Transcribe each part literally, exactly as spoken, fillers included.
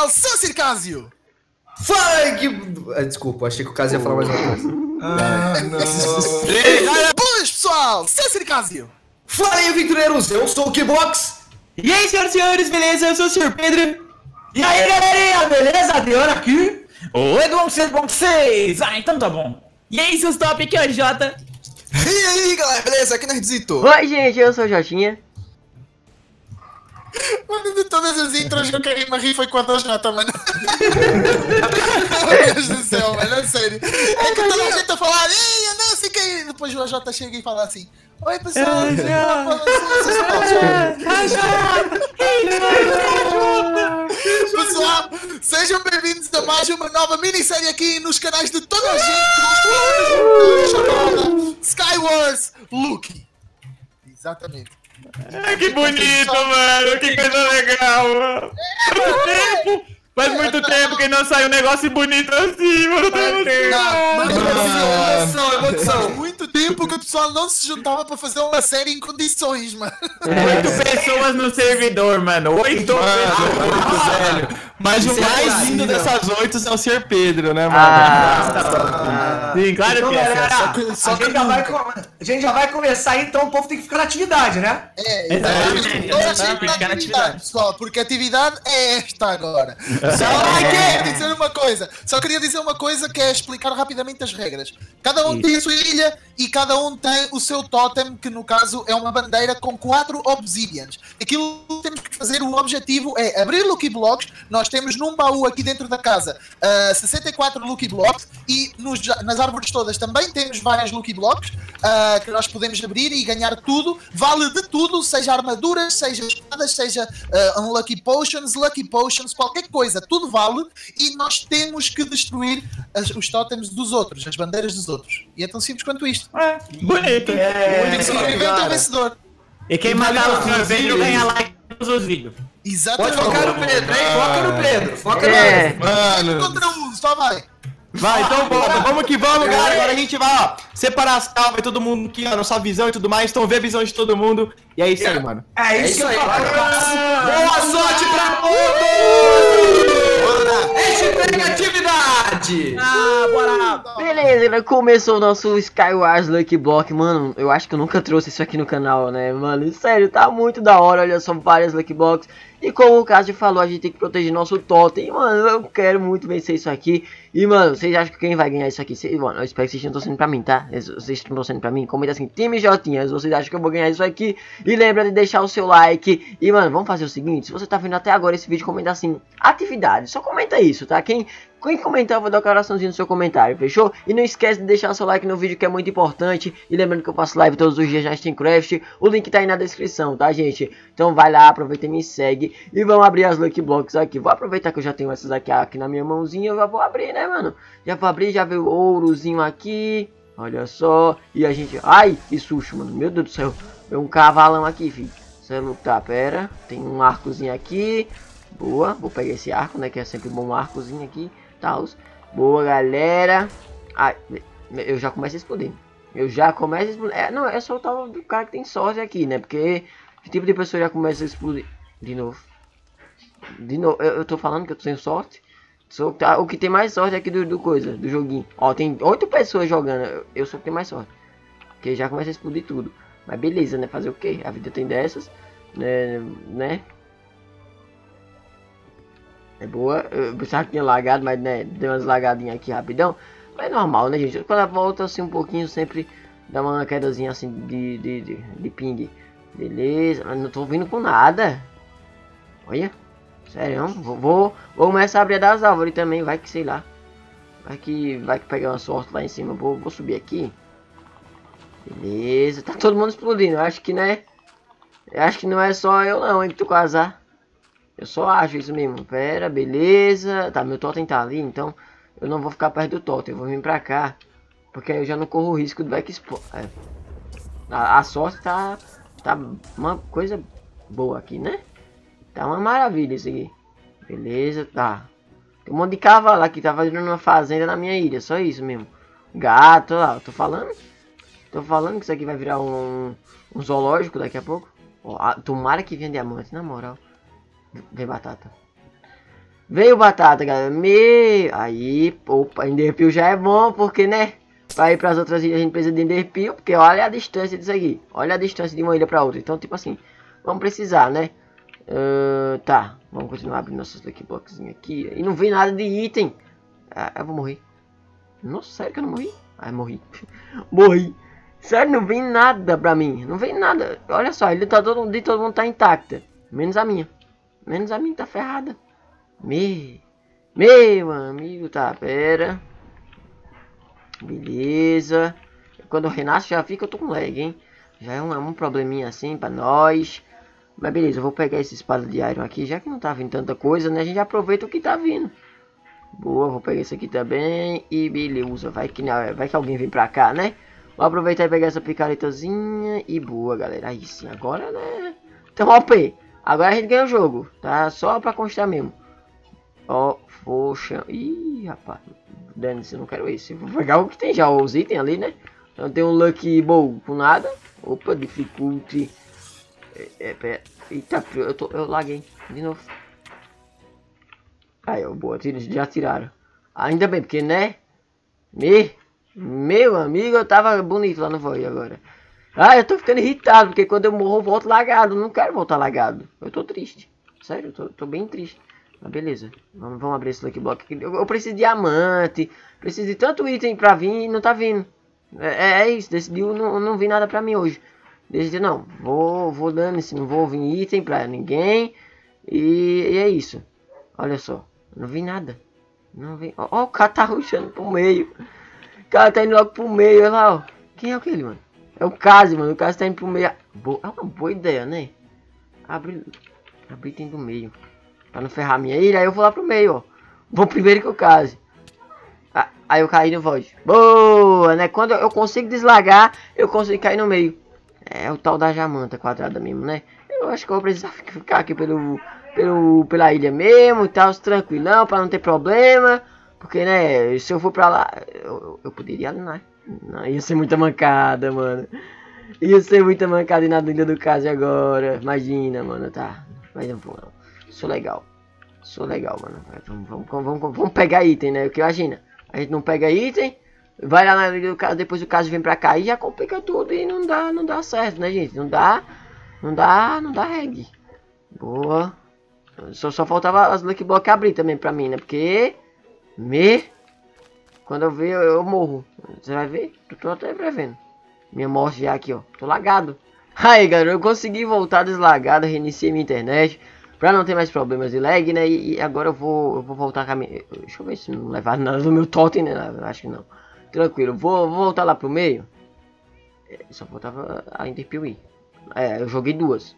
seu Circásio! Fala que... Ah, desculpa, achei que o Cássio ia falar mais uma coisa. Ah, não. Boas, pessoal! Seu Circásio! Fala aí, aventureiros, eu sou o Keybox. E aí, senhoras e senhores, beleza? Eu sou o senhor Pedro. E aí, galerinha, beleza? Adriano aqui. Oi, bom que vocês, bom que vocês! Ah, então tá bom. E aí, seus top, aqui é o Jota. E aí, galera, beleza? Aqui Nerdzito. Oi, gente, eu sou o Jotinha. Mano, de todas as intros eu queria me rir foi quando a Jota, mano. Meu Deus do céu, mano, é sério. É que toda a gente a falar, ei, eu não sei quem. Depois o Jota chega e fala assim: oi, pessoal. Pessoal, sejam bem-vindos a mais uma nova minissérie aqui nos canais de toda a gente chamada Skywars Lucky. Exatamente. Ah, que bonito, mano. Que coisa legal, mano. Faz tempo. Faz muito tempo que não sai um negócio bonito assim, mano. Emoção, emoção. Faz muito tempo que o pessoal não se juntava pra fazer uma série em condições, mano. Oito pessoas no servidor, mano. Oito pessoas. Velho. Mas o mais lindo dessas oito é o senhor Pedro, né, mano? Ah, Sim, claro Então, que é. galera, Só que- só a, que gente já vai, nunca. co- a gente já vai começar, então o povo tem que ficar na atividade, né? É, exatamente. Toda a gente Tem que na ficar na atividade, atividade. pessoal, porque a atividade é esta agora. Só queria dizer uma coisa, só queria dizer uma coisa que é explicar rapidamente as regras. Cada um tem a sua ilha e cada um tem o seu totem, que no caso é uma bandeira com quatro obsidians. Aquilo que temos que fazer, o objetivo é abrir Lucky Blocks. Nós temos num baú aqui dentro da casa uh, sessenta e quatro Lucky Blocks e nos, nas árvores todas também temos várias Lucky Blocks uh, que nós podemos abrir e ganhar tudo. Vale de tudo, seja armaduras, seja espadas, seja uh, Unlucky Potions, Lucky Potions, qualquer coisa, tudo vale e nós temos que destruir as, os totems dos outros, as bandeiras dos outros. E é tão simples quanto isto. É, bonito. Tem que sobrevivente é o vencedor. E quem matar o senhor Pedro ganha like nos seus vídeos. Exatamente. Pode focar no Pedro, hein? Foca no Pedro, foca no é. Pedro. Mano. Contra um, só vai. Vai, então bora, vamos que vamos, galera. Agora a gente vai, ó, separar as calvas e todo mundo aqui, ó, nossa visão e tudo mais. Então vê a visão de todo mundo. E é isso aí, mano. É É isso, isso aí, que eu falo. boa sorte pra todos! Hashtag atividade! Ah, bora. beleza, né? Começou o nosso Skywars Lucky Block, mano. Eu acho que eu nunca trouxe isso aqui no canal, né, mano? Sério, tá muito da hora. Olha só, várias Lucky Blocks. E como o Cássio falou, a gente tem que proteger nosso totem. E, mano, eu quero muito vencer isso aqui. E, mano, vocês acham que quem vai ganhar isso aqui? Cês, mano, eu espero que vocês estejam torcendo pra mim, tá? Vocês estão torcendo pra mim? Comenta assim, time Jotinhas, vocês acham que eu vou ganhar isso aqui? E lembra de deixar o seu like. E, mano, vamos fazer o seguinte. Se você tá vendo até agora esse vídeo, comenta assim, atividade. Só comenta isso, tá? Quem... Quem comentar, eu vou dar um coraçãozinho no seu comentário, fechou? E não esquece de deixar seu like no vídeo, que é muito importante. E lembrando que eu faço live todos os dias na Steamcraft. O link tá aí na descrição, tá, gente? Então vai lá, aproveita e me segue. E vamos abrir as Lucky Blocks aqui. Vou aproveitar que eu já tenho essas aqui, aqui na minha mãozinha. Eu já vou abrir, né, mano? Já vou abrir, já veio o ourozinho aqui. Olha só. E a gente... Ai, que susto, mano. Meu Deus do céu. Veio um cavalão aqui, filho. Você não tá, pera. Tem um arcozinho aqui. Boa. Vou pegar esse arco, né? Que é sempre bom um arcozinho aqui. Tals. Boa, galera. Ai, eu já começo a explodir. Eu já começo a explodir. É, não, é só o tal do cara que tem sorte aqui, né? Porque que tipo de pessoa já começa a explodir. De novo. De novo. Eu, eu tô falando que eu tenho sorte. Sou tá, o que tem mais sorte aqui do, do coisa, do joguinho. Ó, tem oito pessoas jogando. Eu, eu sou o que tem mais sorte. Porque já começa a explodir tudo. Mas beleza, né? Fazer o quê? A vida tem dessas. Né? Né? É boa, eu pensava que tinha lagado, mas né, deu umas lagadinhas aqui rapidão. Mas é normal, né, gente? Quando ela volta assim um pouquinho, sempre dá uma quedazinha assim de, de, de, de ping. Beleza, mas não tô vindo com nada. Olha, sério, vou, vou, vou começar a abrir das árvores também, vai que sei lá. Vai que vai que pegar uma sorte lá em cima, vou, vou subir aqui. Beleza, tá todo mundo explodindo, eu acho que né. Eu acho que não é só eu não, hein, que tô com azar. Eu só acho isso mesmo. Pera, beleza. Tá, meu totem tá ali, então eu não vou ficar perto do totem. Eu vou vir pra cá. Porque aí eu já não corro o risco do back spawn. É. A, a sorte tá, tá uma coisa boa aqui, né? Tá uma maravilha isso aqui. Beleza, tá. Tem um monte de cavalo aqui. Tá fazendo uma fazenda na minha ilha. Só isso mesmo. Gato, lá. Eu tô falando. Tô falando que isso aqui vai virar um, um zoológico daqui a pouco. Ó, tomara que venha diamante, na moral. Vem batata. Veio batata, galera. Me... Aí, opa, Enderpeel já é bom, porque, né? Pra ir pras outras ilhas a gente precisa de Enderpeel, porque olha a distância disso aqui. Olha a distância de uma ilha pra outra. Então, tipo assim, vamos precisar, né? Uh, tá, vamos continuar abrindo nossos Lucky Blockzinhos aqui. E não vem nada de item. Ah, eu vou morrer. Nossa, sério que eu não morri? Ai, morri. Morri. Sério, não vem nada pra mim. Não vem nada. Olha só, ele tá todo, de todo mundo tá intacta. Menos a minha. Menos a minha tá ferrada. Me... Meu amigo, tá, pera. Beleza. Quando eu renasço já fica, eu tô com lag, hein. Já é um, é um probleminha assim pra nós. Mas beleza, eu vou pegar essa espada de Iron aqui. Já que não tá vindo tanta coisa, né, a gente aproveita o que tá vindo. Boa, vou pegar isso aqui também. E beleza, vai que, vai que alguém vem pra cá, né. Vou aproveitar e pegar essa picaretazinha. E boa, galera. Aí sim, agora, né. Então, O P. Agora a gente ganha o jogo. Tá só pra constar mesmo. Ó, poxa. Ih, rapaz. Dane-se, eu não quero esse. Vou pegar o que tem já, os itens ali, né. Então tem um Lucky Bowl com nada. Opa, dificulte. É, é, pera. Eita, eu, tô, eu laguei. De novo. Aí, ó, boa. Já tiraram. Ainda bem, porque, né. Me... Meu amigo, eu tava bonito lá no Void agora. Ah, eu tô ficando irritado, porque quando eu morro eu volto lagado. Não quero voltar lagado. Eu tô triste. Sério, eu tô, tô bem triste. Mas beleza. Vamos, vamos abrir esse Lucky Block aqui. Eu, eu preciso de diamante. Preciso de tanto item pra vir e não tá vindo. É, é isso. Decidiu não, não vir nada pra mim hoje. Decidiu não. Vou, vou dando-se. Não vou vir item pra ninguém. E, e é isso. Olha só. Não vi nada. Não vi. Ó, ó, o cara tá rushando pro meio. O cara tá indo logo pro meio, olha lá, ó. Quem é aquele, mano? É o Kazi, mano. O Kazi tá indo pro meio. Boa, é uma boa ideia, né? Abre. Abre item do meio. Pra não ferrar a minha ilha. Aí eu vou lá pro meio, ó. Vou primeiro que o Kazi. Ah, aí eu caí no Void. Boa, né? Quando eu consigo deslagar, eu consigo cair no meio. É o tal da Jamanta quadrada mesmo, né? Eu acho que eu vou precisar ficar aqui pelo, pelo, pela ilha mesmo e tal. Tranquilão, pra não ter problema. Porque, né, se eu for pra lá, eu, eu poderia, né? Não, ia ser muita mancada, mano. Ia ser muita mancada na ilha do Kazi agora. Imagina, mano, tá. Mas não vou, não. Sou legal. Sou legal, mano. Vamos, vamos, vamos, vamos pegar item, né? Porque imagina, a gente não pega item, vai lá na ilha do Kazi, depois o Kazi vem pra cá e já complica tudo e não dá, não dá certo, né, gente? Não dá, não dá, não dá reg. Boa. Só, só faltava as Lucky Block abrir também pra mim, né? Porque... Me... Quando eu ver, eu, eu morro. Você vai ver? Eu tô até prevendo. Minha morte já aqui, ó. Tô lagado. Aí, galera, eu consegui voltar deslagado. Reiniciei minha internet. Pra não ter mais problemas de lag, né? E, e agora eu vou, eu vou voltar com a minha... Deixa eu ver se não levar nada do meu totem, né? Acho que não. Tranquilo. Vou, vou voltar lá pro meio. É, só faltava a Enderpeel ir. É, eu joguei duas.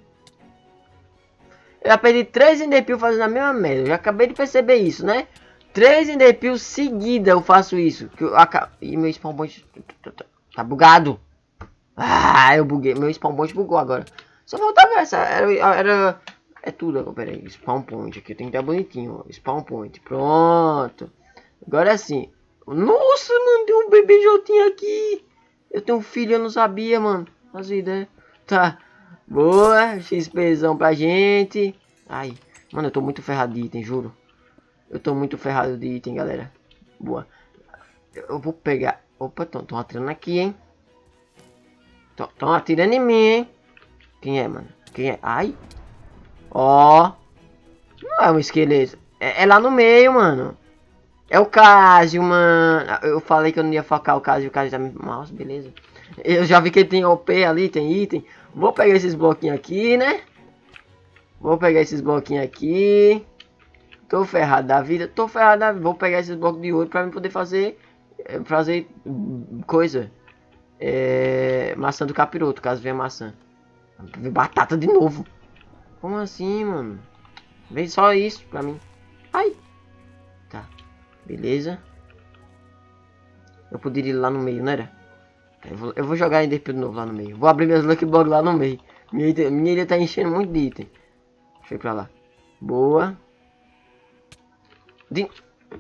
Eu já perdi três Enderpeel fazendo a mesma merda. Eu já acabei de perceber isso, né? Três Enderpeel seguida eu faço isso. Que eu acabo... E meu spawn point tá bugado. Ah, eu buguei. Meu spawn point bugou agora. Só faltava essa. Era... era... É tudo. Pera aí. Spawn point aqui. Tem que estar bonitinho. Ó. Spawn point. Pronto. Agora sim. Nossa, mano. Tem um bebê Jotinho aqui. Eu tenho um filho. Eu não sabia, mano. Faz ideia. Tá. Boa. XPzão pra gente. Ai. Mano, eu tô muito ferrado de item, juro. Eu tô muito ferrado de item, galera. Boa. Eu vou pegar... Opa, estão atirando aqui, hein. Estão atirando em mim, hein. Quem é, mano? Quem é? Ai. Ó. Não é um esqueleto. É, é lá no meio, mano. É o Kazi, mano. Eu falei que eu não ia focar o Kazi. O Kazi tá me... Nossa, beleza. Eu já vi que ele tem O P ali, tem item. Vou pegar esses bloquinhos aqui, né. Vou pegar esses bloquinhos aqui. Tô ferrado da vida, tô ferrado da vida. Vou pegar esses blocos de ouro pra mim poder fazer Fazer coisa é, maçã do capiroto, caso venha maçã. Vem batata de novo. Como assim, mano? Vem só isso pra mim. Ai. Tá, beleza. Eu poderia ir lá no meio, não era? Eu vou, eu vou jogar Enderpeel de novo lá no meio. Vou abrir meus Lucky Block lá no meio. Minha, minha ilha tá enchendo muito de item. Deixa eu ir pra lá. Boa. De...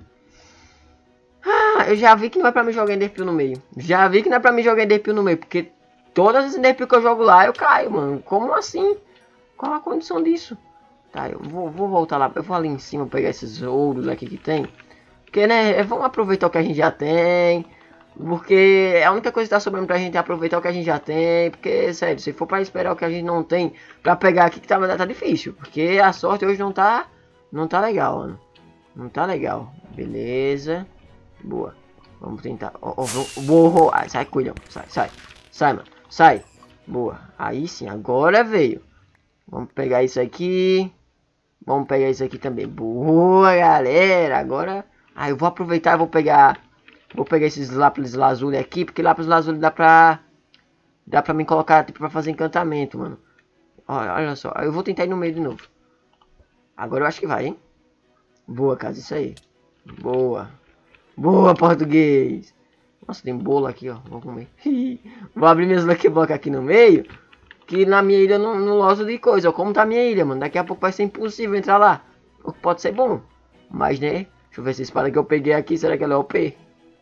Ah, eu já vi que não é pra mim jogar Enderpeel no meio. Já vi que não é pra mim jogar Enderpeel no meio. Porque todas as Enderpeel que eu jogo lá eu caio, mano. Como assim? Qual a condição disso? Tá, eu vou, vou voltar lá. Eu vou ali em cima pegar esses ouros aqui que tem. Porque, né, vamos aproveitar o que a gente já tem. Porque a única coisa que tá sobrando pra gente é aproveitar o que a gente já tem. Porque, sério, se for pra esperar o que a gente não tem pra pegar aqui, que tá, tá difícil. Porque a sorte hoje não tá, não tá legal, mano. Não tá legal. Beleza. Boa. Vamos tentar. Ó, ó, vou. Ai, sai, cuidado. Sai, sai. Sai, mano. Sai. Boa. Aí sim, agora veio. Vamos pegar isso aqui. Vamos pegar isso aqui também. Boa, galera. Agora. Ah, eu vou aproveitar e vou pegar. Vou pegar esses lápis lazuli aqui. Porque lápis lazuli dá pra. Dá pra me colocar tipo, pra fazer encantamento, mano. Olha, olha só. Eu vou tentar ir no meio de novo. Agora eu acho que vai, hein? Boa, casa. Isso aí. Boa. Boa, português. Nossa, tem bolo aqui, ó. Vou comer. Vou abrir minhas Lucky Block aqui no meio. Que na minha ilha eu não, não gosto de coisa. Ó, como tá a minha ilha, mano. Daqui a pouco vai ser impossível entrar lá. O que pode ser bom. Mas, né? Deixa eu ver se a espada que eu peguei aqui. Será que ela é O P?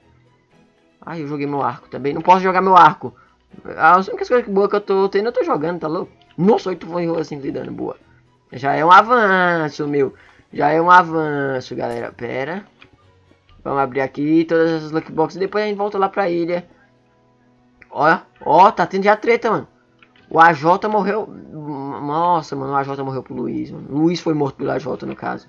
Ai, eu joguei meu arco também. Não posso jogar meu arco. As únicas coisas boas que eu tô tendo, eu tô jogando, tá louco? Nossa, oito foi assim de dano. Boa. Já é um avanço, meu. Já é um avanço, galera. Pera. Vamos abrir aqui todas essas Lucky Boxes. Depois a gente volta lá pra ilha. Ó, ó, tá tendo já treta, mano. O A J morreu. Nossa, mano, o A J morreu pro Luiz, mano. O Luiz foi morto pelo A J, no caso.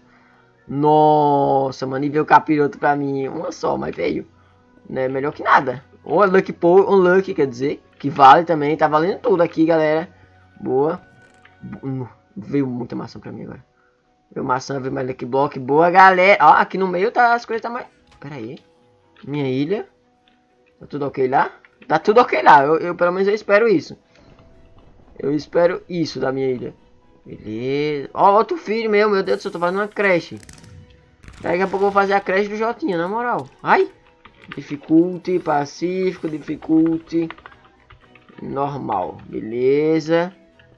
Nossa, mano, e veio o capiroto pra mim. Uma só, mas veio. Né, melhor que nada. Ou oh, Lucky Power, um Lucky, quer dizer. Que vale também. Tá valendo tudo aqui, galera. Boa. Veio muita maçã pra mim agora. Veio maçã, veio mais Lucky Block. Boa, galera. Ó, aqui no meio tá, as coisas tá mais... Pera aí. Minha ilha. Tá tudo ok lá? Tá tudo ok lá. Eu, eu pelo menos eu espero isso. Eu espero isso da minha ilha. Beleza. Ó, outro filho meu. Meu Deus do céu, eu tô fazendo uma creche. Daqui a pouco eu vou fazer a creche do Jotinha, na moral. Ai. Dificulty, pacífico, dificulty. Normal. Beleza.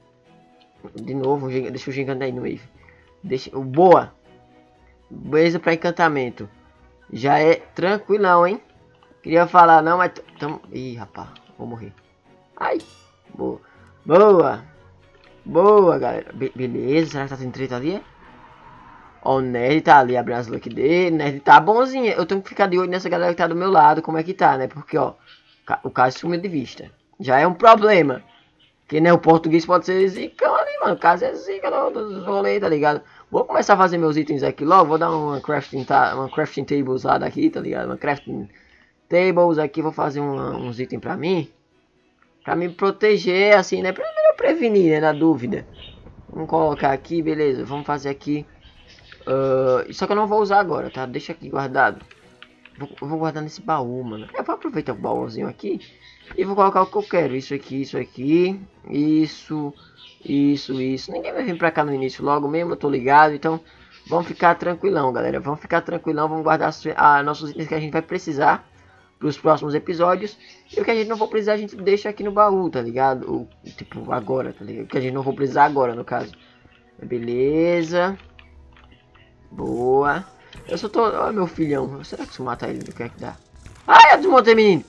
De novo, deixa o gigante aí no meio. Deixa... Boa. Beleza pra encantamento. Já é tranquilão, hein? Queria falar não, mas... Tamo... Ih, rapaz. Vou morrer. Ai. Boa. Boa. Boa, galera. Be beleza. Será que tá tendo treta ali? Ó, o Nerd tá ali. Abrindo as luck dele. O Nerd tá bonzinho. Eu tenho que ficar de olho nessa galera que tá do meu lado. Como é que tá, né? Porque, ó. O caso sumiu de vista. Já é um problema. Que, né? O português pode ser zicão ali, mano. O caso é zica dos rolês, tá ligado? Vou começar a fazer meus itens aqui logo. Vou dar uma crafting, ta uma crafting table usada aqui, tá ligado? Uma crafting tables aqui. Vou fazer uma, uns itens pra mim. Pra me proteger, assim, né? Pra me prevenir, né? Na dúvida. Vamos colocar aqui, beleza. Vamos fazer aqui. Uh, só que eu não vou usar agora, tá? Deixa aqui guardado. Vou, eu vou guardar nesse baú, mano. Eu vou aproveitar o baúzinho aqui. E vou colocar o que eu quero. Isso aqui, isso aqui. Isso... Isso, isso. Ninguém vai vir pra cá no início logo mesmo, eu tô ligado. Então, vamos ficar tranquilão, galera. Vamos ficar tranquilão, vamos guardar a nossos itens que a gente vai precisar pros próximos episódios. E o que a gente não for precisar, a gente deixa aqui no baú, tá ligado? Ou, tipo, agora, tá ligado? O que a gente não for precisar agora, no caso. Beleza. Boa. Eu só tô... Olha meu filhão. Será que se eu matar ele, o que é que dá? Ai, eu desmontei, menino.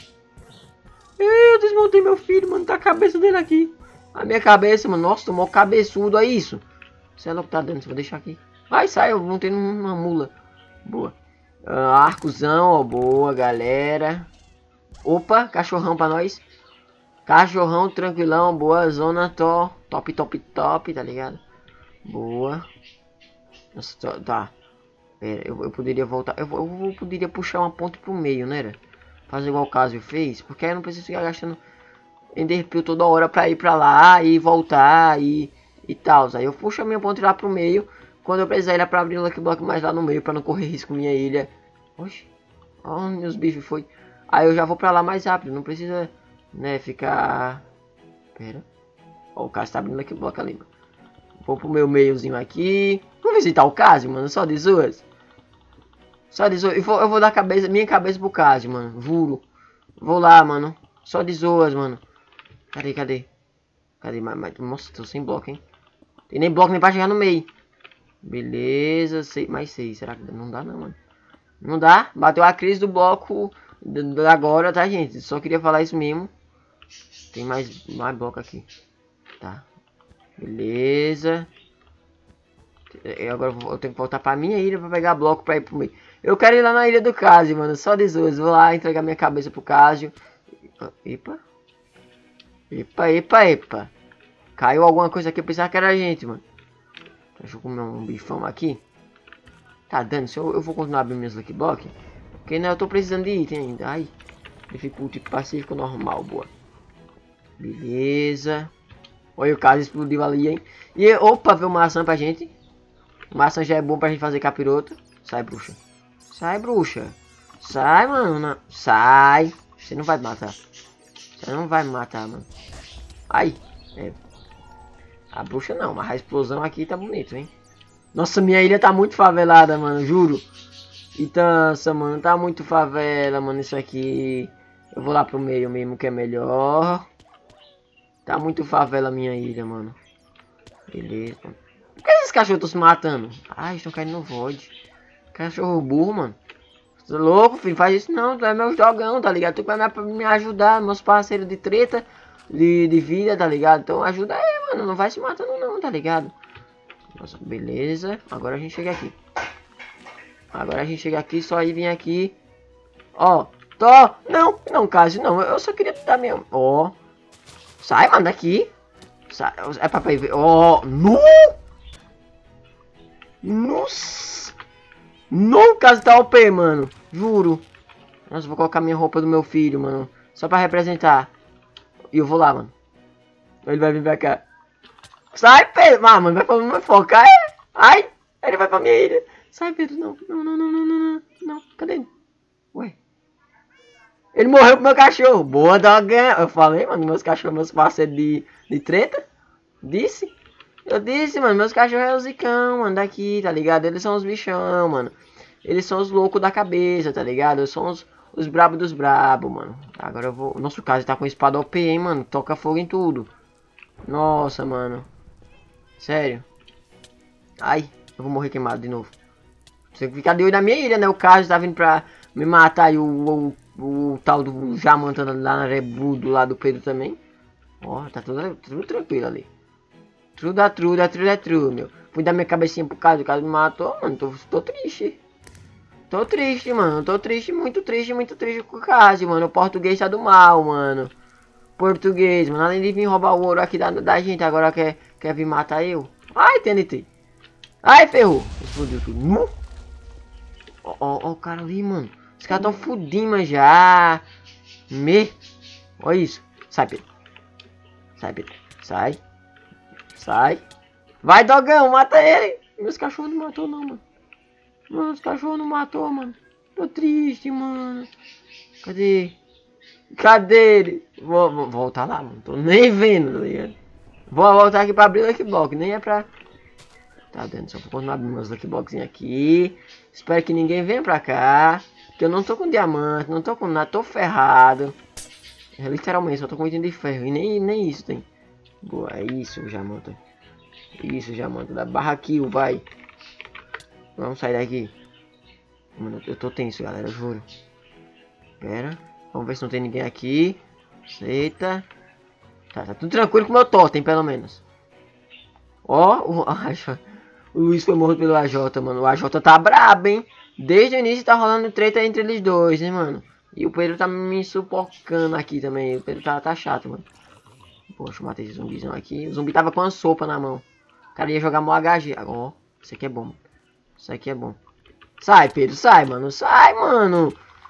Eu desmontei meu filho, mano. Tá a cabeça dele aqui. A minha cabeça, mano. Nossa, tomou cabeçudo, é isso. Sei lá o que tá dando, vou deixar aqui. Vai, sai, eu montei numa mula. Boa. Uh, arcozão, ó. Boa, galera. Opa, cachorrão pra nós. Cachorrão, tranquilão. Boa, zona to, top, top, top, tá ligado? Boa. Nossa, tá. Pera, eu, eu poderia voltar. Eu, eu, eu poderia puxar uma ponte pro meio, né? Fazer igual o Casio fez. Porque aí eu não preciso ficar gastando Enderpeel toda hora pra ir pra lá e voltar e, e tal. Aí eu puxo a minha ponte lá pro meio. Quando eu precisar ir lá pra abrir um Lucky Block mais lá no meio pra não correr risco minha ilha. Oxi. Onde meus bifes foi? Aí eu já vou pra lá mais rápido. Não precisa, né, ficar... Pera. Ó, o Casio tá abrindo Lucky Block ali, mano. Vou pro meu meiozinho aqui. Vou visitar o Casio, mano. Só de zoas. Só de zoas. Eu vou, eu vou dar cabeça, minha cabeça pro Casio, mano. Juro. Vou lá, mano. Só de zoas, mano. Cadê, cadê? Cadê? Mas, mas, nossa, tô sem bloco, hein? Tem nem bloco nem pra chegar no meio. Beleza, sei, mais seis. Será que não dá, não, mano? Não dá? Bateu a crise do bloco agora, tá, gente? Só queria falar isso mesmo. Tem mais, mais bloco aqui. Tá. Beleza. Eu agora eu, vou, eu tenho que voltar pra minha ilha pra pegar bloco pra ir pro meio. Eu quero ir lá na ilha do Casio, mano. Só dezoito. Vou lá entregar minha cabeça pro Casio. Epa. Epa, epa, epa. Caiu alguma coisa aqui. Eu pensava que era a gente, mano. Deixa eu comer um bifão aqui. Tá dando. Se eu, eu vou continuar abrindo meus Lucky Block. Porque ainda eu tô precisando de item ainda. Ai. Dificulty pacífico normal. Boa. Beleza. Olha o Casio explodiu ali, hein. E opa, veio maçã pra gente. Maçã já é bom pra gente fazer capiroto. Sai, bruxa. Sai, bruxa. Sai, mano. Não. Sai. Você não vai me matar. Você não vai me matar, mano. Ai. É. A bruxa não, mas a explosão aqui tá bonito, hein. Nossa, minha ilha tá muito favelada, mano. Juro. Então, mano. Tá muito favela, mano. Isso aqui. Eu vou lá pro meio mesmo que é melhor. Tá muito favela a minha ilha, mano. Beleza. Por que esses cachorros estão se matando? Ai, estão caindo no void. Cachorro burro, mano. Você é louco, filho? Faz isso não. Tu é meu jogão, tá ligado? Tu vai me ajudar, meus parceiros de treta, de, de vida, tá ligado? Então ajuda aí, mano. Não vai se matando não, tá ligado? Nossa, beleza. Agora a gente chega aqui. Agora a gente chega aqui, só aí vem aqui. Ó, tô. Não, não, Casio, não. Eu só queria dar minha. Ó. Sai, mano, daqui. Sai. É pra ver. Ó, no. Nossa. No caso tá O P, mano. Juro. Nossa, vou colocar minha roupa do meu filho, mano. Só pra representar. E eu vou lá, mano. Ele vai vir pra cá. Sai, Pedro. Ah, mano, vai pra me focar, é? Ai. Ele vai pra minha ilha. Sai, Pedro. Não, não, não, não, não, não, não. Cadê ele? Ué. Ele morreu pro meu cachorro. Boa, dogão. Eu falei, mano, meus cachorros, meus parceiros de, de treta. Disse. Eu disse, mano, meus cachorros é os zicão, mano, daqui, tá ligado? Eles são os bichão, mano. Eles são os loucos da cabeça, tá ligado? Eles são os, os brabos dos brabos, mano. Agora eu vou... Nosso caso tá com espada O P, hein, mano. Toca fogo em tudo. Nossa, mano. Sério. Ai, eu vou morrer queimado de novo. Você fica de olho na minha ilha, né? O caso tá vindo pra me matar e o, o, o, o tal do Jamanta lá na Rebu do lado do Pedro também. Ó, tá tudo, tudo tranquilo ali. Tudo é tudo, é tudo, é tudo, meu. Fui dar minha cabecinha pro caso, o caso me matou, mano. Tô, tô triste. Tô triste, mano. Tô triste, muito triste, muito triste com o caso, mano. O português tá do mal, mano. Português, mano. Além de vir roubar o ouro aqui da, da gente, agora quer, quer vir matar eu. Ai, T N T. Ai, ferrou. Explodiu tudo. Ó, ó, ó o cara ali, mano. Os caras tão fudindo já. Me. Olha isso. Sai, Pedro. Sai, Pedro. Sai. Sai. Vai, dogão, mata ele. Meus cachorros não matou não, mano. Meus cachorros não matou, mano. Tô triste, mano. Cadê? Cadê ele? Vou, vou voltar lá, mano. Tô nem vendo, tá ligado? Vou voltar aqui pra abrir o Lucky Block. Nem é pra... Tá dando, só vou continuar abrindo meus Lucky Blockzinhos aqui. Espero que ninguém venha pra cá. Que eu não tô com diamante, não tô com nada. Tô ferrado. É, literalmente, só tô com item de ferro. E nem, nem isso tem. Boa, é isso, Jamanta. Isso, Jamanta. Da barra kill, vai. Vamos sair daqui. Mano, eu tô tenso, galera, eu juro. Pera. Vamos ver se não tem ninguém aqui. Eita. Tá, tá tudo tranquilo com o meu totem, pelo menos. Ó, o, o Luiz foi morto pelo A J, mano. O A J tá brabo, hein. Desde o início tá rolando treta entre eles dois, hein, mano. E o Pedro tá me sufocando aqui também. O Pedro tá, tá chato, mano. Poxa, eu matei esse zumbizão aqui. O zumbi tava com uma sopa na mão. O cara ia jogar mó H G. Ó, isso aqui é bom. Isso aqui é bom. Sai, Pedro, sai, mano. Sai, mano.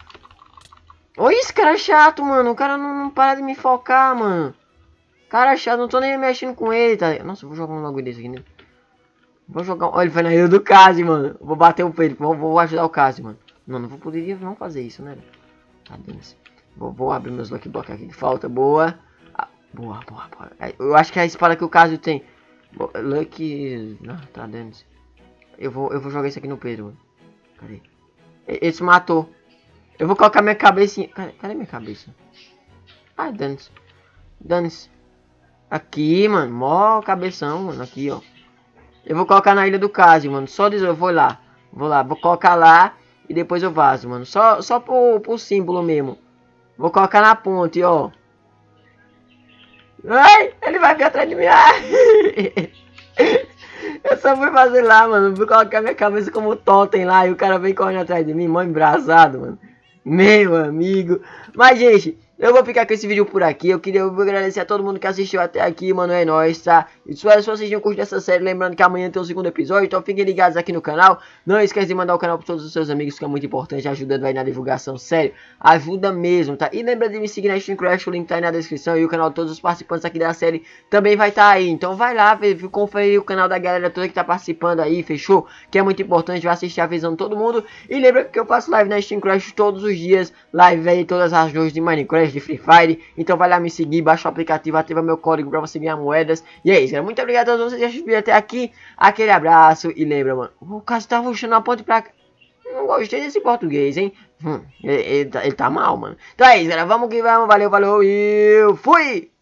Olha esse cara chato, mano. O cara não, não para de me focar, mano. Cara chato, não tô nem mexendo com ele, tá? Nossa, eu vou jogar um bagulho desse aqui, né? Vou jogar... Olha, ele foi na ilha do Casio, mano. Vou bater o Pedro. Vou, vou ajudar o Casio, mano. Não, não vou poderia não fazer isso, né? Tá dando. Vou, vou abrir meus Lucky Block aqui de falta. Boa. Boa, boa, boa. Eu acho que é a espada que o Casio tem. Lucky... Não, tá dando. Eu vou, eu vou jogar isso aqui no Pedro, mano. Cadê? Ele se matou. Eu vou colocar minha cabecinha... Cadê, cadê minha cabeça? Ah, dane-se. Dane-se. Aqui, mano. Mó cabeção, mano. Aqui, ó. Eu vou colocar na ilha do Casio, mano. Só dizer, eu vou lá. Vou lá. Vou colocar lá. E depois eu vazo, mano. Só, só pro, pro símbolo mesmo. Vou colocar na ponte, ó. Ai, ele vai vir atrás de mim. Ai. Eu só fui fazer lá, mano. Fui colocar minha cabeça como totem lá. E o cara vem correndo atrás de mim, mó embraçado, mano. Meu amigo. Mas, gente, eu vou ficar com esse vídeo por aqui. Eu queria eu vou agradecer a todo mundo que assistiu até aqui, mano. É nóis, tá? E se vocês tenham curtido essa série, lembrando que amanhã tem o segundo episódio. Então fiquem ligados aqui no canal. Não esquece de mandar o canal para todos os seus amigos, que é muito importante. Ajudando aí na divulgação, sério. Ajuda mesmo, tá? E lembra de me seguir na Steam Crash. O link tá aí na descrição. E o canal de todos os participantes aqui da série também vai estar tá aí. Então vai lá, conferir o canal da galera toda que tá participando aí, fechou? Que é muito importante. Vai assistir a visão de todo mundo. E lembra que eu faço live na Steam Crash todos os dias. Live aí todas as noites de Minecraft, de Free Fire. Então vai lá me seguir, baixa o aplicativo, ativa meu código pra você ganhar moedas. E é isso, galera. Muito obrigado a todos vocês que assistiram até aqui. Aquele abraço. E lembra, mano, o Cássio tá puxando a ponte pra cá. Não gostei desse português, hein? Hum, ele, ele, tá, ele tá mal, mano. Então é isso, galera. Vamos que vamos. Valeu, valeu e fui!